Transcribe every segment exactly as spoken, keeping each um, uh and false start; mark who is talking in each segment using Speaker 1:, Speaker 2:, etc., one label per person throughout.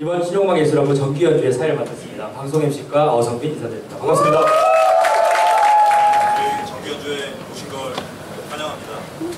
Speaker 1: 이번 신용음악 예술학부 정기 연주의 사회를 맡았습니다. 방송 엠씨과 어성빈 인사드립니다. 반갑습니다.
Speaker 2: 저희 정기 연주에 오신 걸 환영합니다.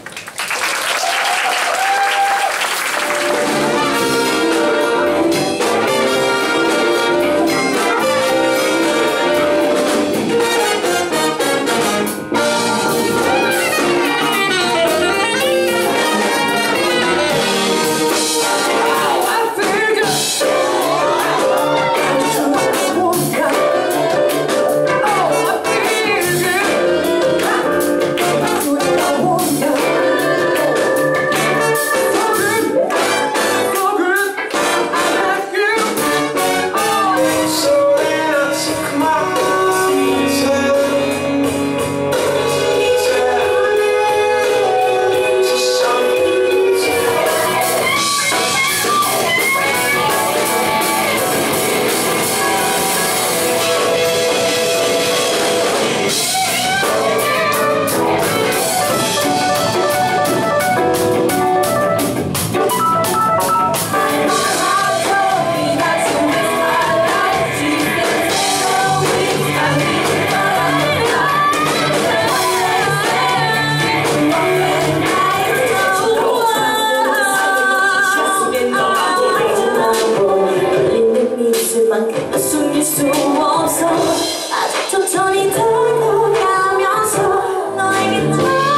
Speaker 3: 숨길 수 없어 아직 천천히 다가가면서 너에게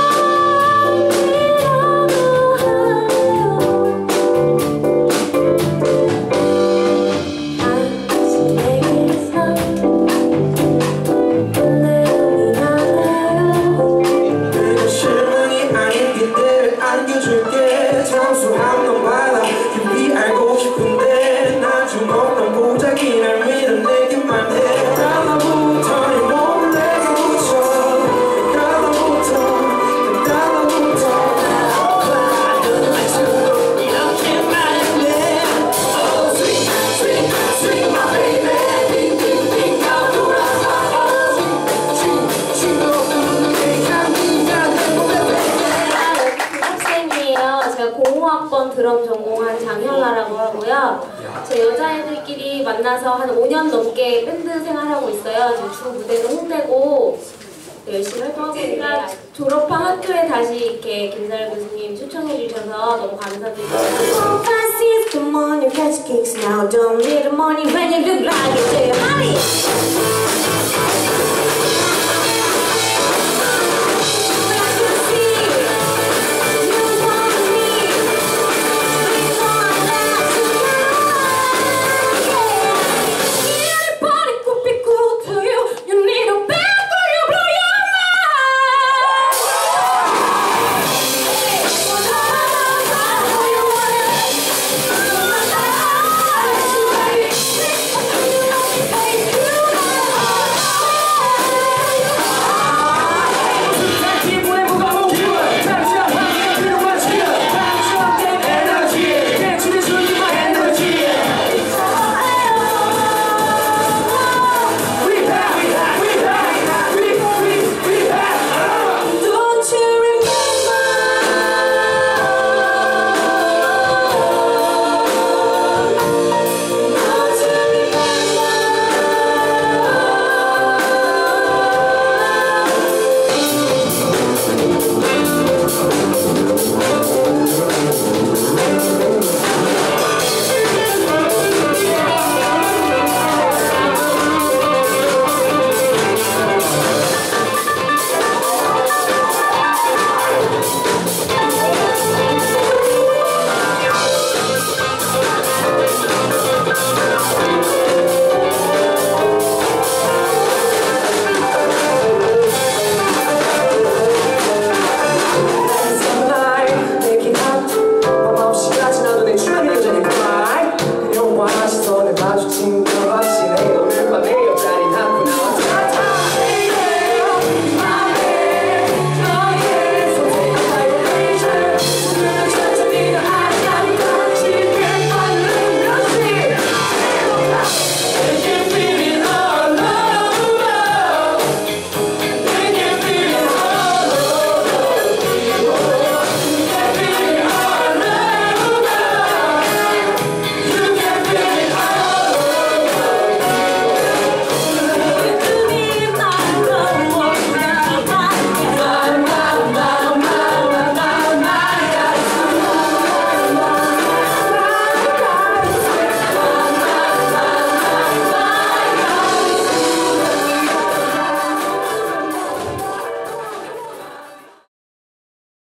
Speaker 4: 실망이 아닌 그대를 안겨줄게 장수한 넌 말라 깊이 알고 싶은데 난 좀 없는 보자기 날 밀어내기만 해 달라붙어 내 몸을 내게 붙여 달라붙어 달라붙어 나는 알수록 이렇게 말해 Oh sweet sweet sweet my baby 빙빙빙 가 돌아가 춤추고 내가 네가 내 몸에
Speaker 3: 학생이에요. 제가 공호학번 드럼 전공한 장현아라고 하고요. 제 여자애들끼리 만나서 한 오 년 넘게 밴드 생활하고 있어요. 제 주 무대도 홍대고 열심히 활동하고 있으니까 졸업한 학교에 다시 이렇게 김사를 교수님 초청해 주셔서 너무 감사드립니다. Come on, you catch kicks now. Don't need the money when you look like it. Honey.